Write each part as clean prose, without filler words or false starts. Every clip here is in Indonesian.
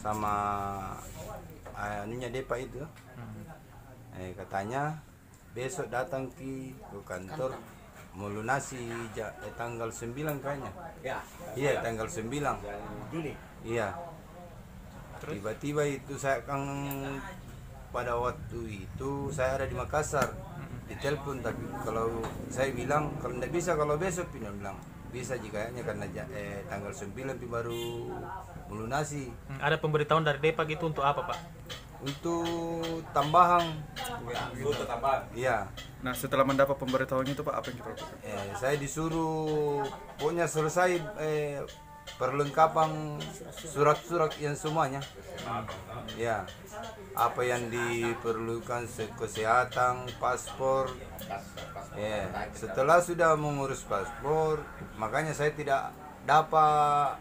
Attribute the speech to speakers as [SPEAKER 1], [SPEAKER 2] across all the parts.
[SPEAKER 1] sama anunya Depa itu. Katanya besok datang ke kantor melunasi tanggal 9 kayaknya. Iya, tanggal 9
[SPEAKER 2] Juli.
[SPEAKER 1] Iya. Tiba-tiba itu saya kan pada waktu itu saya ada di Makassar. Ditelepon, tapi kalau saya bilang kalau tidak bisa, kalau besok dia bilang bisa jikanya karena tanggal 9 baru melunasi.
[SPEAKER 3] Ada pemberitahuan dari Depa gitu untuk apa, Pak?
[SPEAKER 1] Untuk tambahan.
[SPEAKER 2] Untuk tambahan.
[SPEAKER 1] Iya.
[SPEAKER 4] Nah, setelah mendapat pemberitahuan itu Pak, apa yang kita lakukan?
[SPEAKER 1] Saya disuruh pokoknya selesai perlengkapan surat-surat yang semuanya. Ya, apa yang diperlukan kesehatan, paspor. Setelah sudah mengurus paspor, makanya saya tidak dapat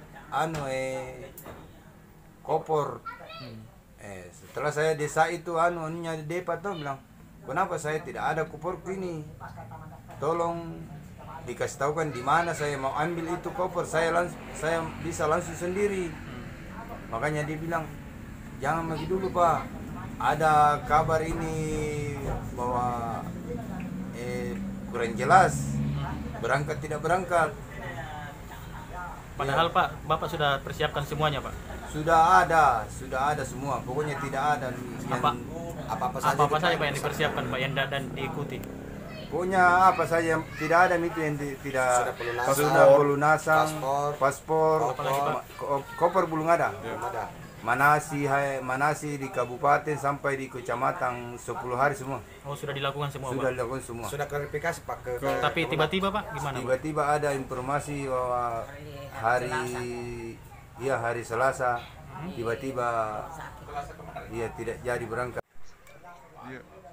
[SPEAKER 1] kopor. Setelah saya desa itu anunya Depa tuh bilang, kenapa saya tidak ada koporku ini? Tolong dikasih tahu kan di mana saya mau ambil itu koper, saya bisa langsung sendiri. Makanya dia bilang, jangan lagi dulu Pak, ada kabar ini bahwa kurang jelas berangkat tidak berangkat.
[SPEAKER 3] Padahal Pak, Bapak sudah persiapkan semuanya, Pak.
[SPEAKER 1] Sudah ada semua. Pokoknya tidak ada
[SPEAKER 3] apa saja Pak yang dipersiapkan Pak yang dan diikuti.
[SPEAKER 1] Pokoknya apa saja yang tidak ada itu yang tidak sudah pelunasan, paspor, koper belum ada. Manasi di kabupaten sampai di kecamatan 10 hari semua.
[SPEAKER 3] Oh, sudah dilakukan semua,
[SPEAKER 1] Sudah
[SPEAKER 3] Pak?
[SPEAKER 1] Dilakukan semua.
[SPEAKER 2] Sudah klarifikasi Pak ke
[SPEAKER 3] Tapi tiba-tiba Pak gimana, Pak?
[SPEAKER 1] Tiba-tiba ada informasi bahwa hari Selasa tiba-tiba dia tidak jadi berangkat.
[SPEAKER 4] Iya.